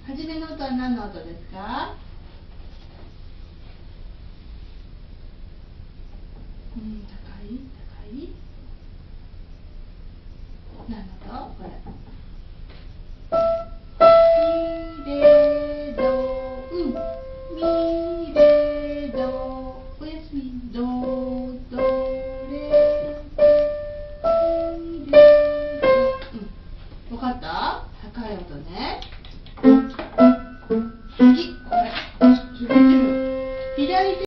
初めの音は何の音ですか？高い高い。何の音？これ。ミレド、ミレド、おやすみ、ドドレミレド。わかった？高い音ね。